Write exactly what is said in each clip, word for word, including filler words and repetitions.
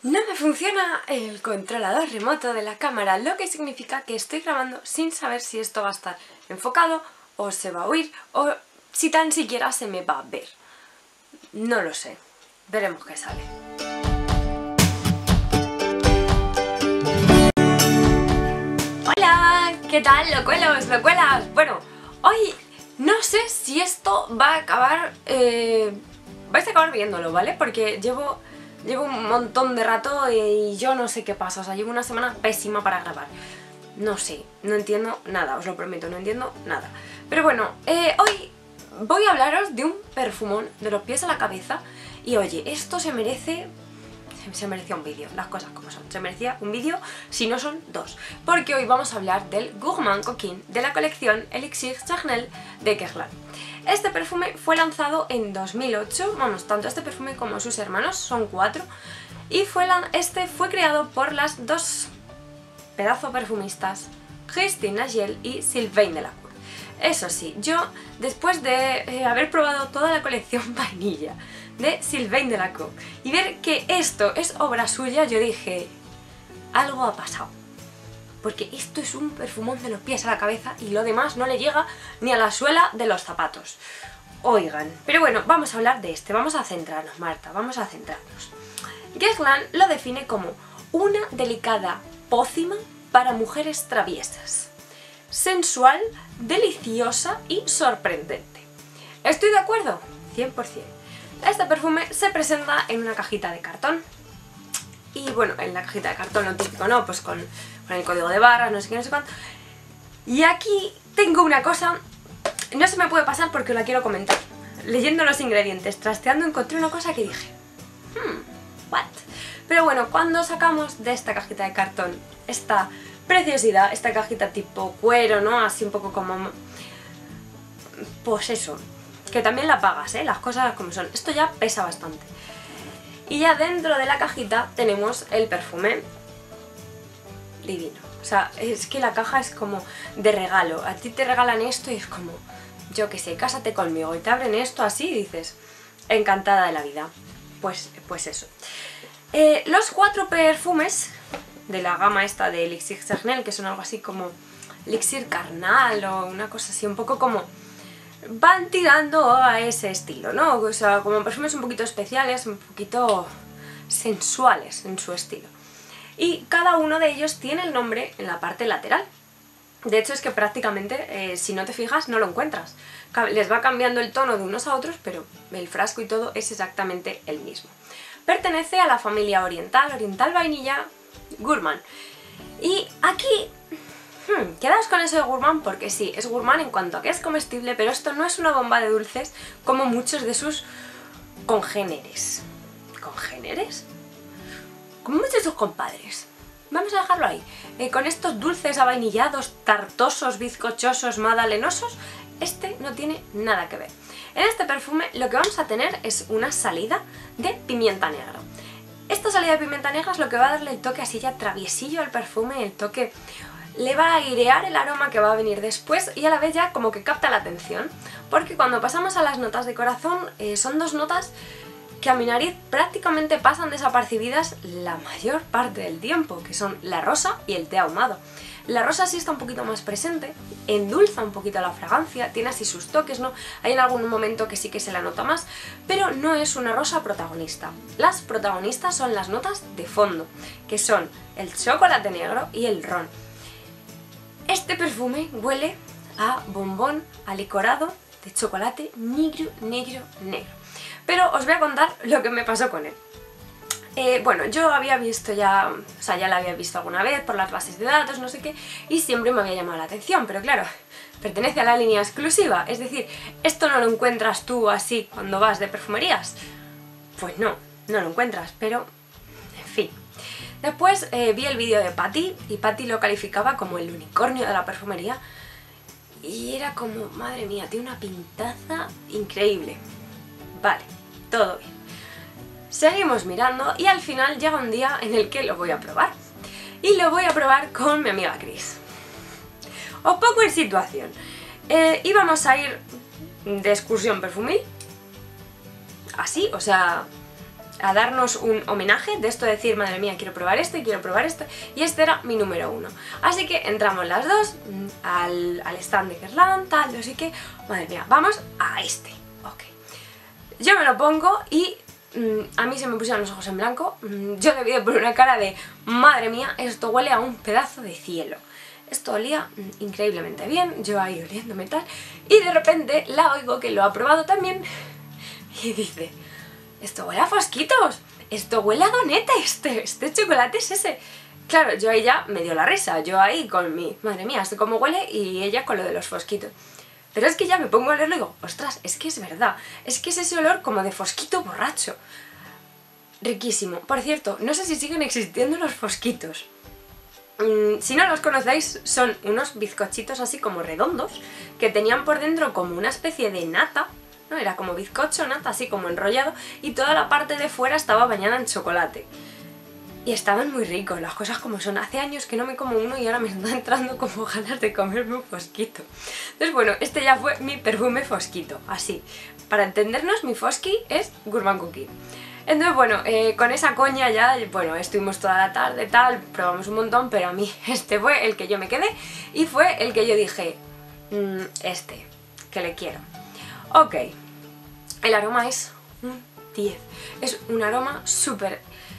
No me funciona el controlador remoto de la cámara, lo que significa que estoy grabando sin saber si esto va a estar enfocado o se va a oír o si tan siquiera se me va a ver. No lo sé. Veremos qué sale. Hola, ¿qué tal, locuelos, locuelas? Bueno, hoy no sé si esto va a acabar... Eh, vais a acabar viéndolo, ¿vale? Porque llevo... Llevo un montón de rato y yo no sé qué pasa, o sea, llevo una semana pésima para grabar. No sé, no entiendo nada, os lo prometo, no entiendo nada. Pero bueno, eh, hoy voy a hablaros de un perfumón de los pies a la cabeza. Y oye, esto se merece... Se merecía un vídeo, las cosas como son. Se merecía un vídeo, si no son dos. Porque hoy vamos a hablar del Gourmand Coquin de la colección Elixir Charnel de Guerlain. Este perfume fue lanzado en dos mil ocho, vamos, tanto este perfume como sus hermanos, son cuatro. Y fue este fue creado por las dos pedazo perfumistas, Christine Nagel y Sylvain Delacour. Eso sí, yo, después de eh, haber probado toda la colección vainilla de Sylvain Delacour y ver que esto es obra suya, yo dije, algo ha pasado. Porque esto es un perfumón de los pies a la cabeza y lo demás no le llega ni a la suela de los zapatos. Oigan, pero bueno, vamos a hablar de este, vamos a centrarnos, Marta, vamos a centrarnos. Guerlain lo define como una delicada pócima para mujeres traviesas, sensual, deliciosa y sorprendente. ¿Estoy de acuerdo? cien por cien. Este perfume se presenta en una cajita de cartón. Y bueno, en la cajita de cartón lo típico, ¿no? Pues con, con el código de barras, no sé qué, no sé cuánto. Y aquí tengo una cosa, no se me puede pasar porque la quiero comentar. Leyendo los ingredientes, trasteando, encontré una cosa que dije, hmm, what? Pero bueno, cuando sacamos de esta cajita de cartón esta preciosidad, esta cajita tipo cuero, ¿no? Así un poco como... Pues eso, que también la pagas, ¿eh? Las cosas como son. Esto ya pesa bastante. Y ya dentro de la cajita tenemos el perfume divino. O sea, es que la caja es como de regalo. A ti te regalan esto y es como, yo qué sé, cásate conmigo. Y te abren esto así y dices, encantada de la vida. Pues, pues eso. Eh, los cuatro perfumes de la gama esta de Elixir Charnel, que son algo así como Elixir Carnal o una cosa así, un poco como... van tirando a ese estilo, ¿no? O sea, como perfumes un poquito especiales, un poquito sensuales en su estilo. Y cada uno de ellos tiene el nombre en la parte lateral. De hecho es que prácticamente, eh, si no te fijas, no lo encuentras. Les va cambiando el tono de unos a otros, pero el frasco y todo es exactamente el mismo. Pertenece a la familia oriental, oriental vainilla, Gourmand. Y aquí... Hmm, quedaos con eso de Gourmand porque sí, es Gourmand en cuanto a que es comestible, pero esto no es una bomba de dulces como muchos de sus congéneres. ¿Congéneres? Como muchos de sus compadres. Vamos a dejarlo ahí. Eh, con estos dulces avainillados, tartosos, bizcochosos, magdalenosos, este no tiene nada que ver. En este perfume lo que vamos a tener es una salida de pimienta negra. Esta salida de pimienta negra es lo que va a darle el toque así ya traviesillo al perfume, el toque... le va a airear el aroma que va a venir después y a la vez ya como que capta la atención, porque cuando pasamos a las notas de corazón eh, son dos notas que a mi nariz prácticamente pasan desapercibidas la mayor parte del tiempo, que son la rosa y el té ahumado. La rosa sí está un poquito más presente, endulza un poquito la fragancia, tiene así sus toques, ¿no? Hay en algún momento que sí que se la nota más, pero no es una rosa protagonista. Las protagonistas son las notas de fondo, que son el chocolate negro y el ron. Este perfume huele a bombón alicorado de chocolate negro, negro, negro. Pero os voy a contar lo que me pasó con él. Eh, bueno, yo había visto ya, o sea, ya la había visto alguna vez por las bases de datos, no sé qué, y siempre me había llamado la atención, pero claro, pertenece a la línea exclusiva, es decir, esto no lo encuentras tú así cuando vas de perfumerías. Pues no, no lo encuentras, pero, en fin. Después eh, vi el vídeo de Patty y Patty lo calificaba como el unicornio de la perfumería y era como, madre mía, tiene una pintaza increíble. Vale, todo bien. Seguimos mirando y al final llega un día en el que lo voy a probar. Y lo voy a probar con mi amiga Chris. Os pongo en situación. Eh, íbamos a ir de excursión perfumil. Así, o sea... a darnos un homenaje de esto de decir, madre mía, quiero probar este, quiero probar este, y este era mi número uno. Así que entramos las dos al, al stand de Guerlain, tal, no sé qué, madre mía, vamos a este, ok. Yo me lo pongo y mmm, a mí se me pusieron los ojos en blanco, mmm, yo debí de poner una cara de, madre mía, esto huele a un pedazo de cielo. Esto olía mmm, increíblemente bien, yo ahí oliéndome tal, y de repente la oigo que lo ha probado también y dice, esto huele a fosquitos, esto huele a donete, este, este chocolate es ese. Claro, yo ahí ya me dio la risa, yo ahí con mi, madre mía, esto cómo huele, y ella con lo de los fosquitos. Pero es que ya me pongo a leerlo y digo, ostras, es que es verdad, es que es ese olor como de fosquito borracho. Riquísimo. Por cierto, no sé si siguen existiendo los fosquitos. Mm, si no los conocéis, son unos bizcochitos así como redondos, que tenían por dentro como una especie de nata, ¿no? Era como bizcocho, nata, así como enrollado, y toda la parte de fuera estaba bañada en chocolate. Y estaban muy ricos, las cosas como son. Hace años que no me como uno y ahora me están entrando como ganas de comerme un fosquito. Entonces bueno, este ya fue mi perfume fosquito, así. Para entendernos, mi fosqui es Gourmand Cookie. Entonces bueno, eh, con esa coña ya, bueno, estuvimos toda la tarde, tal, probamos un montón, pero a mí este fue el que yo me quedé y fue el que yo dije, mmm, este, que le quiero. Ok, el aroma es un diez, es un aroma súper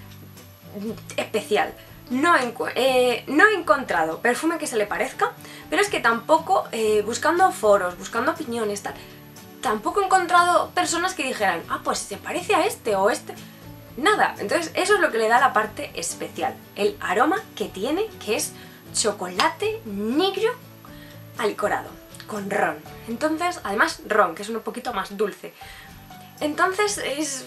especial. No he, eh, no he encontrado perfume que se le parezca, pero es que tampoco, eh, buscando foros, buscando opiniones, tal, tampoco he encontrado personas que dijeran, ah, pues se parece a este o este. Nada, entonces eso es lo que le da la parte especial, el aroma que tiene, que es chocolate negro alicorado, con ron. Entonces, además ron, que es un poquito más dulce. Entonces es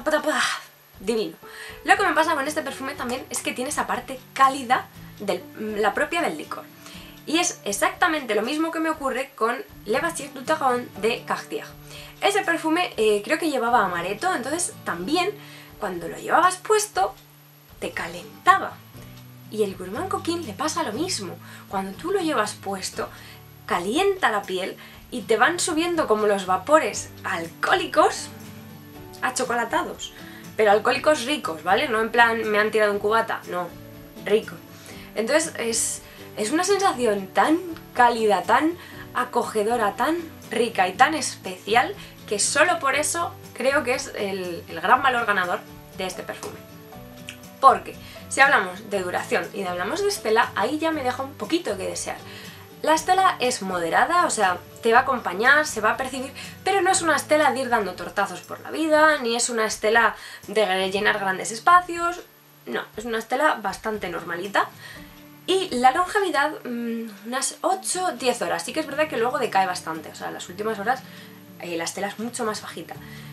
divino. Lo que me pasa con este perfume también es que tiene esa parte cálida de la propia del licor. Y es exactamente lo mismo que me ocurre con Le Baiser du Tarn de Cartier. Ese perfume eh, creo que llevaba amaretto, entonces también cuando lo llevabas puesto te calentaba. Y el Gourmand Coquin le pasa lo mismo. Cuando tú lo llevas puesto, calienta la piel y te van subiendo como los vapores alcohólicos achocolatados. Pero alcohólicos ricos, ¿vale? No en plan me han tirado un cubata, no, ricos. Entonces es, es una sensación tan cálida, tan acogedora, tan rica y tan especial que solo por eso creo que es el, el gran valor ganador de este perfume. Porque si hablamos de duración y de hablamos de estela, ahí ya me deja un poquito que desear. La estela es moderada, o sea, te va a acompañar, se va a percibir, pero no es una estela de ir dando tortazos por la vida, ni es una estela de llenar grandes espacios, no, es una estela bastante normalita. Y la longevidad, mmm, unas ocho a diez horas, sí que es verdad que luego decae bastante, o sea, en las últimas horas eh, la estela es mucho más bajita.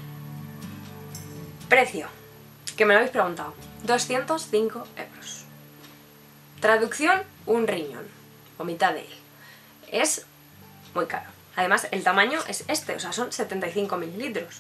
Precio, que me lo habéis preguntado, doscientos cinco euros. Traducción, un riñón, o mitad de él. Es muy caro. Además, el tamaño es este, o sea, son setenta y cinco mililitros.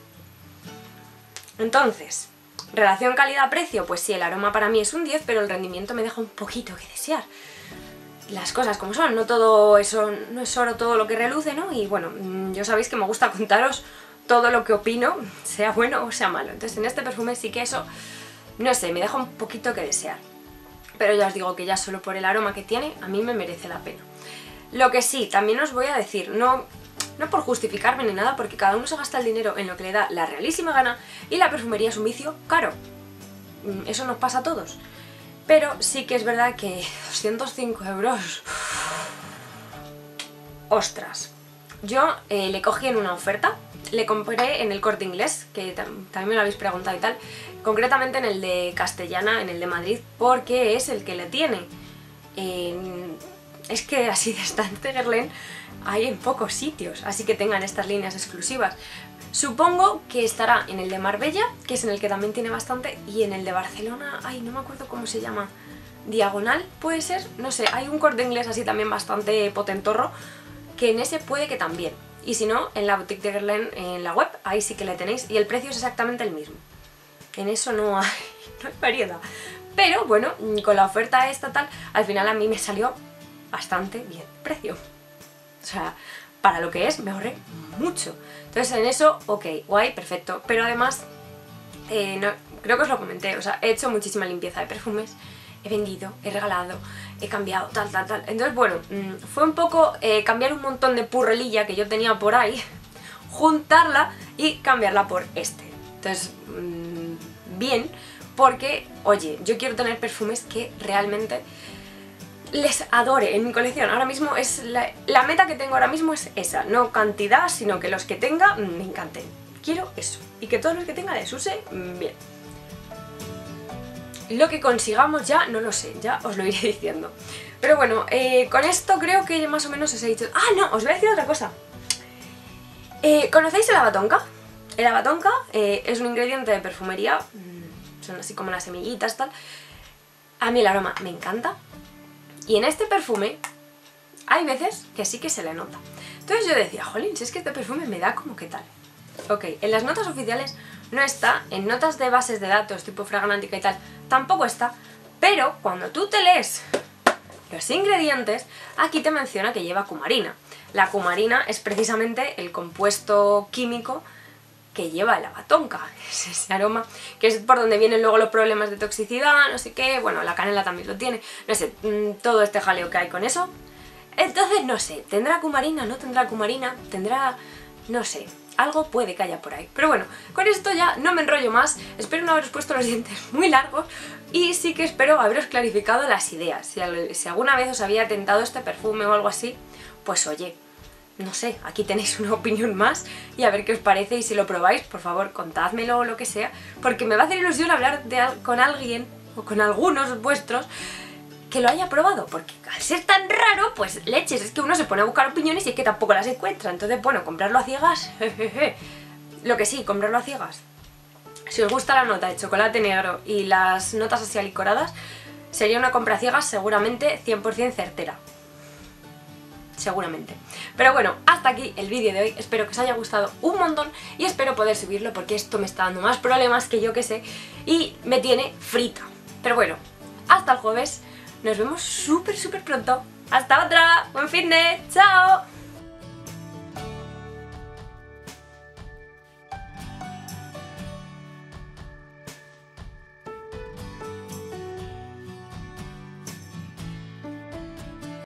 Entonces, relación calidad-precio, pues sí, el aroma para mí es un diez, pero el rendimiento me deja un poquito que desear. Las cosas como son, no todo eso, no es oro todo lo que reluce, ¿no? Y bueno, ya sabéis que me gusta contaros todo lo que opino, sea bueno o sea malo. Entonces, en este perfume sí que eso, no sé, me deja un poquito que desear. Pero ya os digo que ya solo por el aroma que tiene, a mí me merece la pena. Lo que sí, también os voy a decir, no, no por justificarme ni nada, porque cada uno se gasta el dinero en lo que le da la realísima gana y la perfumería es un vicio caro. Eso nos pasa a todos. Pero sí que es verdad que doscientos cinco euros... ¡Ostras! Yo eh, le cogí en una oferta, le compré en el Corte Inglés, que tam también me lo habéis preguntado y tal, concretamente en el de Castellana, en el de Madrid, porque es el que le tiene. Eh, es que así de estante Guerlain hay en pocos sitios, así que tengan estas líneas exclusivas. Supongo que estará en el de Marbella, que es en el que también tiene bastante, y en el de Barcelona, ay, no me acuerdo cómo se llama, Diagonal, puede ser, no sé, hay un Corte Inglés así también bastante potentorro, que en ese puede que también. Y si no, en la boutique de Guerlain, en la web, ahí sí que le tenéis, y el precio es exactamente el mismo. En eso no hay, no hay variedad. Pero bueno, con la oferta esta tal, al final a mí me salió bastante bien precio. O sea, para lo que es, me ahorré mucho. Entonces en eso, ok, guay, perfecto. Pero además, eh, no, creo que os lo comenté, o sea, he hecho muchísima limpieza de perfumes, he vendido, he regalado, he cambiado, tal, tal, tal. Entonces, bueno, fue un poco eh, cambiar un montón de purrelilla que yo tenía por ahí, juntarla y cambiarla por este. Entonces, mmm, bien, porque, oye, yo quiero tener perfumes que realmente les adore en mi colección. Ahora mismo es la, la meta que tengo ahora mismo es esa, no cantidad, sino que los que tenga me encanten. Quiero eso, y que todos los que tenga les use bien. Lo que consigamos ya, no lo sé, ya os lo iré diciendo. Pero bueno, eh, con esto creo que más o menos os he dicho... ¡Ah, no! Os voy a decir otra cosa. Eh, ¿Conocéis el avatonka? El avatonka eh, es un ingrediente de perfumería, son así como las semillitas, tal. A mí el aroma me encanta. Y en este perfume hay veces que sí que se le nota. Entonces yo decía, jolín, si es que este perfume me da como que tal. Ok, en las notas oficiales no está, en notas de bases de datos tipo Fragrantica y tal, tampoco está, pero cuando tú te lees los ingredientes, aquí te menciona que lleva cumarina. La cumarina es precisamente el compuesto químico que lleva el avatonka, es ese aroma, que es por donde vienen luego los problemas de toxicidad, no sé qué, bueno, la canela también lo tiene, no sé, todo este jaleo que hay con eso. Entonces, no sé, ¿tendrá cumarina? ¿No tendrá cumarina? ¿Tendrá...? no sé, algo puede que haya por ahí. Pero bueno, con esto ya no me enrollo más, espero no haberos puesto los dientes muy largos y sí que espero haberos clarificado las ideas. Si, si alguna vez os había tentado este perfume o algo así, pues oye, no sé, aquí tenéis una opinión más y a ver qué os parece, y si lo probáis, por favor, contádmelo o lo que sea, porque me va a hacer ilusión hablar de, con alguien, o con algunos vuestros, que lo haya probado, porque al ser tan raro, pues leches, es que uno se pone a buscar opiniones y es que tampoco las encuentra. Entonces, bueno, comprarlo a ciegas, jejeje. Lo que sí, comprarlo a ciegas. Si os gusta la nota de chocolate negro y las notas así alicoradas, sería una compra a ciegas seguramente cien por cien certera. Seguramente. Pero bueno, hasta aquí el vídeo de hoy, espero que os haya gustado un montón y espero poder subirlo porque esto me está dando más problemas que yo que sé y me tiene frita. Pero bueno, hasta el jueves, nos vemos súper súper pronto. ¡Hasta otra! ¡Buen fitness! ¡Chao!